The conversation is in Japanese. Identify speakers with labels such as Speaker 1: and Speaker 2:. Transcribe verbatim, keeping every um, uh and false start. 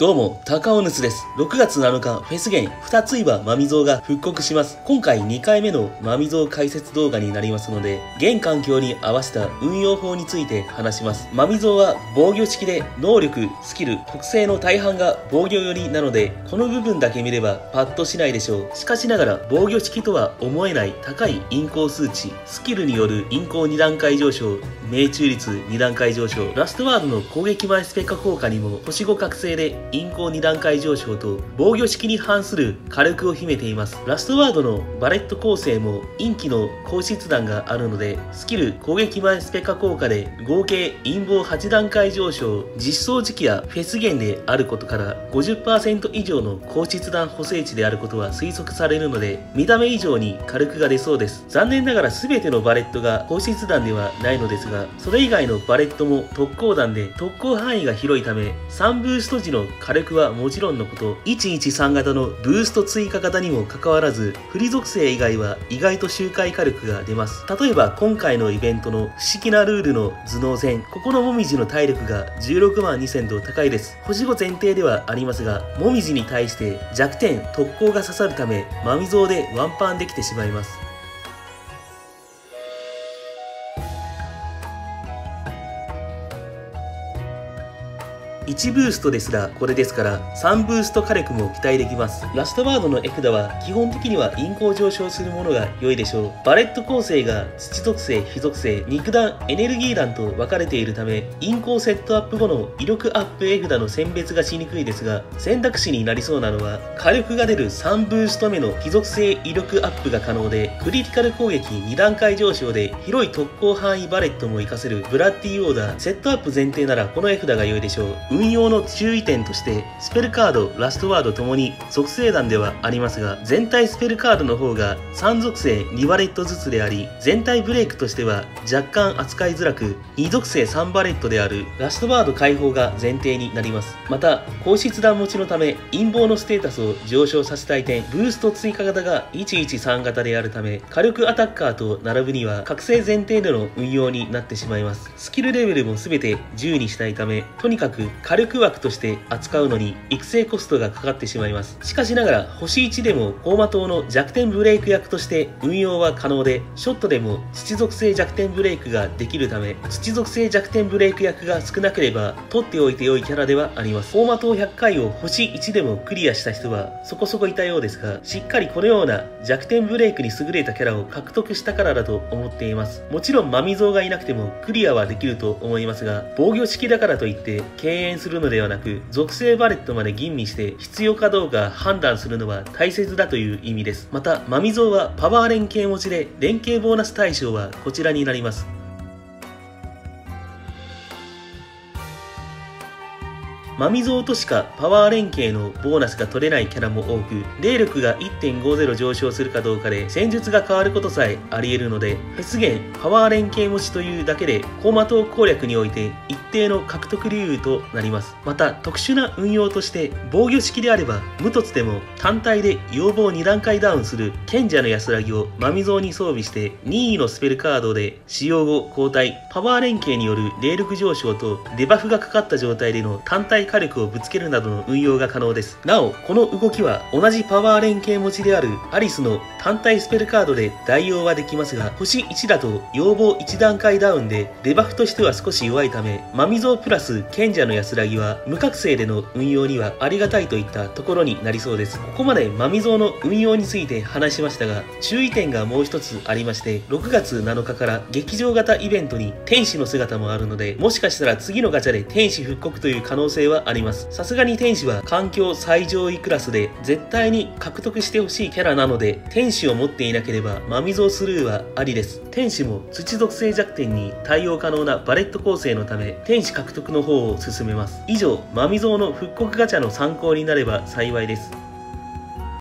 Speaker 1: どうも、高尾ぬつです。ろくがつなのか、フェスゲン、二つ岩まみぞうが復刻します。今回にかいめのまみぞう解説動画になりますので、現環境に合わせた運用法について話します。まみぞうは防御式で、能力、スキル、特性の大半が防御寄りなので、この部分だけ見ればパッとしないでしょう。しかしながら、防御式とは思えない高い引行数値、スキルによる引行に段階上昇、命中率に段階上昇、ラストワードの攻撃前スペッカ効果にも星ご覚醒で引行に段階上昇と防御式に反する火力を秘めています。ラストワードのバレット構成も陰気の高質弾があるので、スキル攻撃前スペッカ効果で合計陰謀はち段階上昇、実装時期やフェスゲンであることから ごじゅっパーセント 以上の高質弾補正値であることは推測されるので、見た目以上に火力が出そうです。残念ながら全てのバレットが高質弾ではないのですが、それ以外のバレットも特攻弾で特攻範囲が広いため、さんブースト時の火力はもちろんのこと、いちいちさん型のブースト追加型にもかかわらず、振り属性以外は意外と周回火力が出ます。例えば今回のイベントの不思議なルールの頭脳戦、ここのもみじの体力がじゅうろくまんにせんと高いです。星ご前提ではありますが、もみじに対して弱点特攻が刺さるため、まみぞうでワンパンできてしまいます。いちブーストですらこれですから、さんブースト火力も期待できます。ラストワードの絵札は基本的には引行上昇するものが良いでしょう。バレット構成が土属性、火属性、肉弾、エネルギー弾と分かれているため、引行セットアップ後の威力アップ絵札の選別がしにくいですが、選択肢になりそうなのは、火力が出るさんブースト目の火属性威力アップが可能で、クリティカル攻撃に段階上昇で広い特攻範囲バレットも活かせるブラッディオーダー、セットアップ前提ならこの絵札が良いでしょう。運用の注意点として、スペルカード、ラストワードともに属性弾ではありますが、全体スペルカードの方がさん属性にバレットずつであり、全体ブレイクとしては若干扱いづらく、に属性さんバレットであるラストワード解放が前提になります。また、高質弾持ちのため、陰謀のステータスを上昇させたい点、ブースト追加型がいちいちさん型であるため、火力アタッカーと並ぶには覚醒前提での運用になってしまいます。スキルレベルも全てじゅうにしたいため、とにかく火力枠として扱うのに育成コストがかかってしまいます。しかしながら星いちでも高魔党の弱点ブレイク役として運用は可能で、ショットでも土属性弱点ブレイクができるため、土属性弱点ブレイク役が少なければ取っておいて良いキャラではあります。高魔党ひゃっかいを星いちでもクリアした人はそこそこいたようですが、しっかりこのような弱点ブレイクに優れたキャラを獲得したからだと思っています。もちろんまみぞうがいなくてもクリアはできると思いますが、防御式だからといって敬遠するのではなく、属性バレットまで吟味して必要かどうか判断するのは大切だという意味です。また、まみぞうはパワー連携持ちで、連携ボーナス対象はこちらになります。まみぞうとしかパワー連携のボーナスが取れないキャラも多く、霊力が いってんごゼロ 上昇するかどうかで戦術が変わることさえあり得るので、フェスゲンパワー連携持ちというだけで高魔党攻略において一定の獲得理由となります。また、特殊な運用として防御式であれば無凸でも単体で要望に段階ダウンする賢者の安らぎをまみぞうに装備して、任意のスペルカードで使用後交代、パワー連携による霊力上昇とデバフがかかった状態での単体火力をぶつけるなどの運用が可能です。なお、この動きは同じパワー連携持ちであるアリスの単体スペルカードで代用はできますが、星いちだと要望いち段階ダウンでデバフとしては少し弱いため、まみぞうプラス賢者の安らぎは無覚醒での運用にはありがたいといったところになりそうです。ここまでまみぞうの運用について話しましたが、注意点がもう一つありまして、ろくがつなのかから劇場型イベントに天使の姿もあるので、もしかしたら次のガチャで天使復刻という可能性はあります。さすがに天使は環境最上位クラスで絶対に獲得してほしいキャラなので、天使を持っていなければまみぞうスルーはありです。天使も土属性弱点に対応可能なバレット構成のため、天使獲得の方を進めます。以上、まみぞうの復刻ガチャの参考になれば幸いです。